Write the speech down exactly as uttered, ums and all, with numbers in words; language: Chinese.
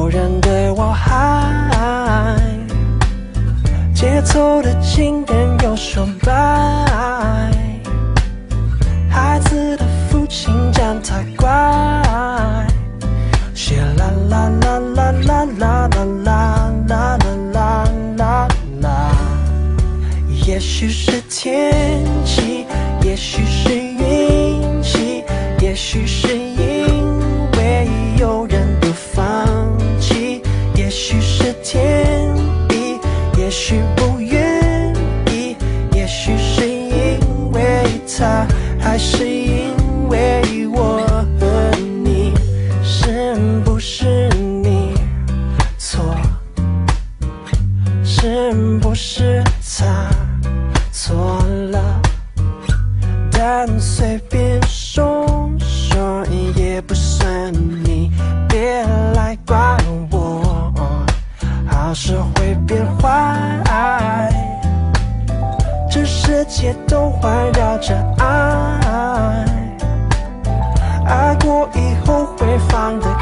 有人对我嗨，节奏的情人又说拜，孩子的父亲讲太乖，谢啦啦啦啦啦啦啦啦啦啦啦啦。也许是天气，也许是运气，也许是因为有人不放弃，也许是天意，也许不愿意，也许是因为他，还是因为我和你，是不是你错？是不是他错了？但随便说说也不算你，别来怪我，好事会变坏，这世界都环绕着爱，爱过以后会放得